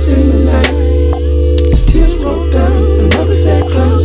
in the night. Tears roll down another sad cloud.